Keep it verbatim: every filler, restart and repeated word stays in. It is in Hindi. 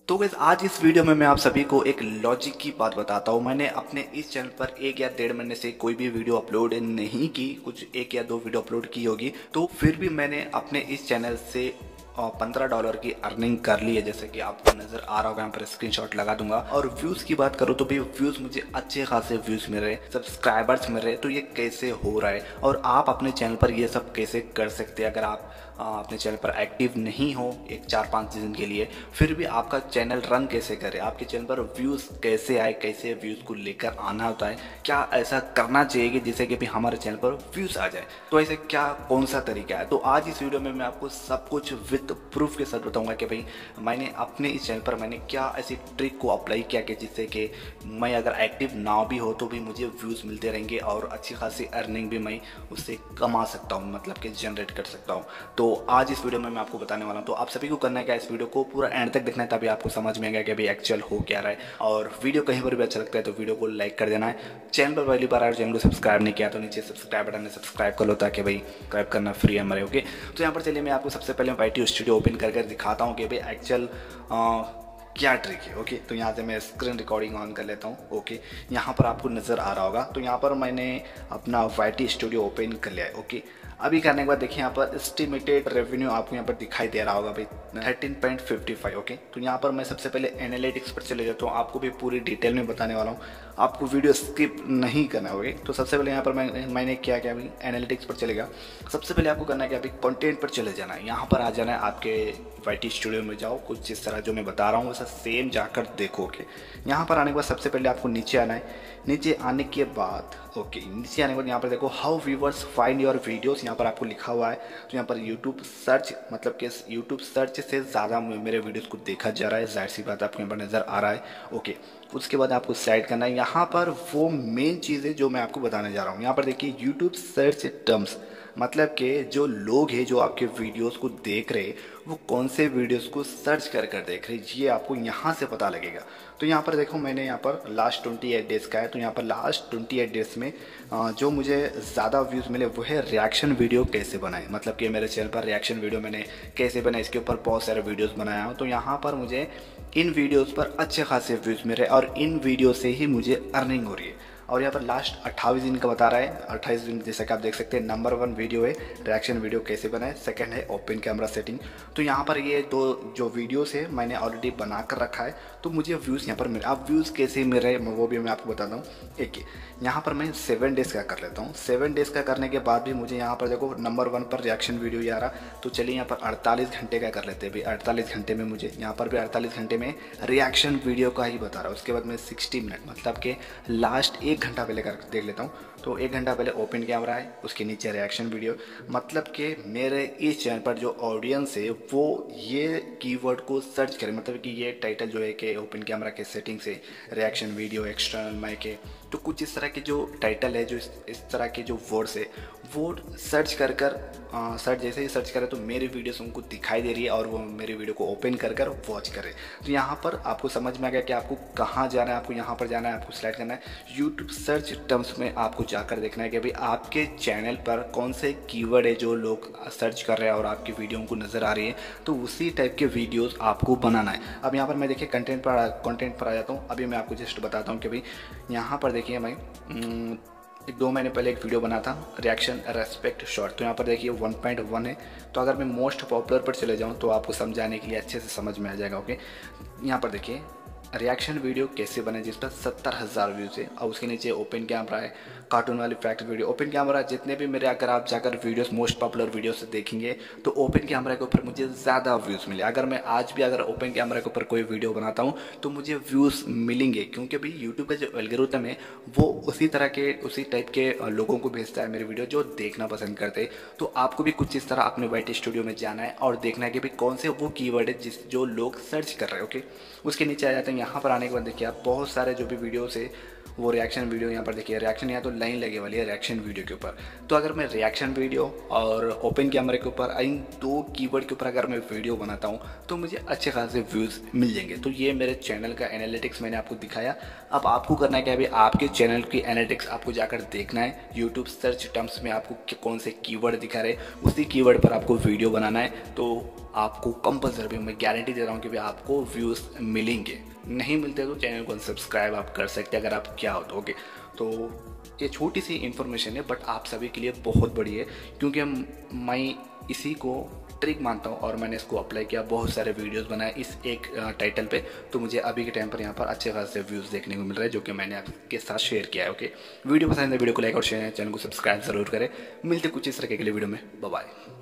तो गाइस आज इस वीडियो में मैं आप सभी को एक लॉजिक की बात बताता हूँ। मैंने अपने इस चैनल पर एक या डेढ़ महीने से कोई भी वीडियो अपलोड नहीं की, कुछ एक या दो वीडियो अपलोड की होगी, तो फिर भी मैंने अपने इस चैनल से पंद्रह डॉलर की अर्निंग कर ली है। जैसे कि आपको नजर आ रहा होगा, यहाँ पर स्क्रीनशॉट लगा दूंगा। और व्यूज की बात करूँ तो भी व्यूज मुझे अच्छे खासे व्यूज मिल रहे, सब्सक्राइबर्स मिल रहे। तो ये कैसे हो रहा है और आप अपने चैनल पर ये सब कैसे कर सकते हैं? अगर आप अपने चैनल पर एक्टिव नहीं हो एक चार पाँच दिन के लिए, फिर भी आपका चैनल रन कैसे करे, आपके चैनल पर व्यूज़ कैसे आए, कैसे व्यूज़ को लेकर आना होता है, क्या ऐसा करना चाहिए कि जिससे कि भी हमारे चैनल पर व्यूज़ आ जाए, तो ऐसे क्या कौन सा तरीका है। तो आज इस वीडियो में मैं आपको सब कुछ विद प्रूफ के साथ बताऊंगा कि भाई मैंने अपने इस चैनल पर मैंने क्या ऐसी ट्रिक को अप्लाई किया कि जिससे कि मैं अगर एक्टिव ना भी हो तो भी मुझे व्यूज़ मिलते रहेंगे और अच्छी खासी अर्निंग भी मैं उससे कमा सकता हूँ, मतलब कि जनरेट कर सकता हूँ। तो तो आज इस वीडियो में मैं आपको बताने वाला हूं। तो आप सभी को करना है क्या, इस वीडियो को पूरा एंड तक देखना है, तभी आपको समझ में आएगा कि अभी एक्चुअल हो क्या रहा है। और वीडियो कहीं पर भी अच्छा लगता है तो वीडियो को लाइक कर देना है। चैनल पर पहली बार आए, चैनल को सब्सक्राइब नहीं किया तो नीचे सब्सक्राइब बटन में सब्सक्राइब कर लो, ताकि भाई सब्सक्राइब करना फ्री है हमारे। ओके, तो यहाँ पर चलिए मैं आपको सबसे पहले वाईटी स्टूडियो ओपन करके दिखाता हूँ कि भाई एक्चुअल क्या ट्रिक है। ओके, तो यहाँ से मैं स्क्रीन रिकॉर्डिंग ऑन कर लेता हूँ। ओके, यहाँ पर आपको नज़र आ रहा होगा, तो यहाँ पर मैंने अपना वाईटी स्टूडियो ओपन कर लिया है। ओके, अभी करने के बाद देखिए यहाँ पर एस्टिमेटेड रेवेन्यू आपको यहाँ पर दिखाई दे रहा होगा भाई thirteen point fifty five. Okay, तो यहाँ पर मैं सबसे पहले एनालिटिक्स पर चले जाता हूँ, आपको भी पूरी डिटेल में बताने वाला हूँ, आपको वीडियो स्किप नहीं करना होगा। तो सबसे पहले यहाँ पर मैं मैंने क्या क्या अभी एनालिटिक्स पर चलेगा। सबसे पहले आपको करना है कि अभी कंटेंट पर चले जाना है, यहाँ पर आ जाना है, आपके वाईटी स्टूडियो में जाओ, कुछ जिस तरह जो मैं बता रहा हूँ वैसा सेम जाकर देखोगे। यहाँ पर आने के बाद सबसे पहले आपको नीचे आना है। नीचे आने के बाद ओके नीचे आने के बाद यहाँ पर देखो how viewers find your videos, यहाँ पर आपको लिखा हुआ है। तो यहाँ पर यूट्यूब सर्च, मतलब कि यूट्यूब सर्च से ज़्यादा मेरे वीडियोस को देखा जा रहा है, जाहिर सी बात आपको यहाँ पर नज़र आ रहा है। ओके, उसके बाद आपको साइड करना है। यहाँ पर वो मेन चीज़ें जो मैं आपको बताने जा रहा हूँ, यहाँ पर देखिए यूट्यूब सर्च टर्म्स, मतलब कि जो लोग हैं जो आपके वीडियोस को देख रहे हैं वो कौन से वीडियोस को सर्च कर कर देख रहे हैं, ये आपको यहाँ से पता लगेगा। तो यहाँ पर देखो मैंने यहाँ पर लास्ट ट्वेंटी एट डेज़ का है, तो यहाँ पर लास्ट ट्वेंटी एट डेज़ में जो मुझे ज़्यादा व्यूज़ मिले वो है रिएक्शन वीडियो कैसे बनाए, मतलब कि मेरे चैनल पर रिएक्शन वीडियो मैंने कैसे बनाए, इसके ऊपर बहुत सारे वीडियोज़ बनाया हूँ। तो यहाँ पर मुझे इन वीडियोज़ पर अच्छे खासे व्यूज़ मिल रहे और इन वीडियो से ही मुझे अर्निंग हो रही है। और यहाँ पर लास्ट अट्ठाईस दिन का बता रहा है, अट्ठाईस दिन जैसा कि आप देख सकते हैं। नंबर वन वीडियो है रिएक्शन वीडियो कैसे बनाए, सेकंड है ओपन कैमरा सेटिंग। तो यहाँ पर ये दो जो वीडियोस है मैंने ऑलरेडी बना कर रखा है, तो मुझे व्यूज़ यहाँ पर मिले। अब व्यूज़ कैसे मिल रहे हैं वो भी मैं आपको बताता हूँ। एक यहाँ पर मैं सेवन डेज़ का कर लेता हूँ। सेवन डेज़ का करने के बाद भी मुझे यहाँ पर देखो नंबर वन पर रिएक्शन वीडियो ही आ रहा, तो चलिए यहाँ पर अड़तालीस घंटे का कर लेते हैं भाई। अड़तालीस घंटे में मुझे यहाँ पर भी अड़तालीस घंटे में रिएक्शन वीडियो का ही बता रहा है। उसके बाद मैं सिक्सटी मिनट मतलब कि लास्ट एक घंटा पहले कर देख लेता हूँ। तो एक घंटा पहले ओपन कैमरा है, उसके नीचे रिएक्शन वीडियो, मतलब कि मेरे इस चैनल पर जो ऑडियंस है वो ये कीवर्ड को सर्च करे, मतलब कि ये टाइटल जो है कि ओपन कैमरा के सेटिंग से रिएक्शन वीडियो एक्सटर्नल माइक के, तो कुछ इस तरह के जो टाइटल है, जो इस, इस तरह के जो वर्ड्स है वो सर्च कर कर सर्च जैसे ही सर्च करे तो मेरी वीडियोस उनको दिखाई दे रही है और वो मेरी वीडियो को ओपन कर कर वॉच करे। तो यहाँ पर आपको समझ में आ गया कि आपको कहाँ जाना है, आपको यहाँ पर जाना है, आपको सिलेक्ट करना है। यूट्यूब सर्च टर्म्स में आपको जाकर देखना है कि भाई आपके चैनल पर कौन से कीवर्ड है जो लोग सर्च कर रहे हैं और आपकी वीडियो को नज़र आ रही है, तो उसी टाइप के वीडियोज़ आपको बनाना है। अब यहाँ पर मैं देखिए कंटेंट पर कंटेंट पर आ जाता हूँ। अभी मैं आपको जस्ट बताता हूँ कि भाई यहाँ पर देखिए मैं एक दो महीने पहले एक वीडियो बना था रिएक्शन रेस्पेक्ट शॉर्ट, तो यहाँ पर देखिए वन पॉइंट वन है। तो अगर मैं मोस्ट पॉपुलर पर चले जाऊँ तो आपको समझाने के लिए अच्छे से समझ में आ जाएगा। ओके, यहाँ पर देखिए रिएक्शन वीडियो कैसे बने जिस पर सत्तर हज़ार व्यूज़ है, और उसके नीचे ओपन कैमरा है, कार्टून वाली फैक्ट वीडियो। ओपन कैमरा जितने भी मेरे अगर आप जाकर वीडियोस मोस्ट पॉपुलर वीडियोस देखेंगे तो ओपन कैमरा के ऊपर मुझे ज़्यादा व्यूज़ मिले। अगर मैं आज भी अगर ओपन कैमरा के ऊपर कोई वीडियो बनाता हूँ तो मुझे व्यूज़ मिलेंगे, क्योंकि भाई यूट्यूब का जो एल्गोरिथम है वो उसी तरह के उसी टाइप के लोगों को भेजता है मेरे वीडियो जो देखना पसंद करते हैं। तो आपको भी कुछ इस तरह अपने वाईटी स्टूडियो में जाना है और देखना है कि भाई कौन से वो कीवर्ड है जिस जो लोग सर्च कर रहे हैं। ओके, उसके नीचे आ जाते हैं। यहाँ पर आने के बाद देखिए आप बहुत सारे जो भी वीडियोस है वो रिएक्शन वीडियो, यहाँ पर देखिए रिएक्शन, यहाँ तो लाइन लगे वाली है रिएक्शन वीडियो के ऊपर। तो अगर मैं रिएक्शन वीडियो और ओपन कैमरे के ऊपर इन दो कीवर्ड के ऊपर अगर मैं वीडियो बनाता हूँ तो मुझे अच्छे खासे व्यूज़ मिल जाएंगे। तो ये मेरे चैनल का एनालिटिक्स मैंने आपको दिखाया। अब आपको करना है क्या, अभी आपके चैनल की एनालिटिक्स आपको जाकर देखना है। यूट्यूब सर्च टर्म्स में आपको कौन से कीवर्ड दिखा रहे, उसी कीवर्ड पर आपको वीडियो बनाना है। तो आपको कंपल्सरी मैं गारंटी दे रहा हूँ कि भाई आपको व्यूज़ मिलेंगे। नहीं मिलते तो चैनल को सब्सक्राइब आप कर सकते हैं अगर आप क्या हो दोगे। तो ये छोटी सी इन्फॉर्मेशन है बट आप सभी के लिए बहुत बड़ी है, क्योंकि हम मैं इसी को ट्रिक मानता हूँ और मैंने इसको अप्लाई किया, बहुत सारे वीडियोस बनाए इस एक टाइटल पे। तो मुझे अभी के टाइम पर यहाँ पर अच्छे खासे व्यूज़ देखने को मिल रहे हैं, जो कि मैंने आपके साथ शेयर किया है। ओके, वीडियो पसंद है वीडियो को लाइक और शेयर, चैनल को सब्सक्राइब जरूर करें। मिलते कुछ इस तरह के लिए वीडियो में, बाय बाय।